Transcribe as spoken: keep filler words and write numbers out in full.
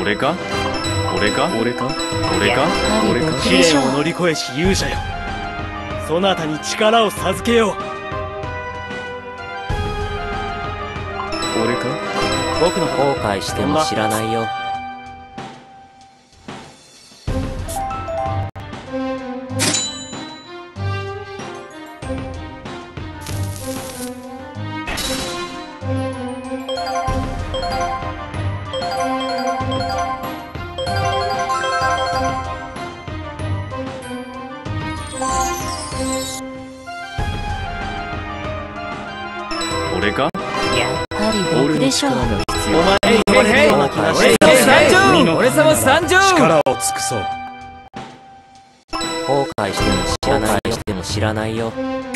俺か俺か俺か俺か俺か。 試練を乗り越えし勇者よ、そなたに力を授けよう。 俺か。 僕の後悔しても知らないよ。 俺か。 やっぱり僕でしょう。 お前に俺様参上、俺様参上。力を尽くそう。 後悔しても知らないよ。しても知らないよ。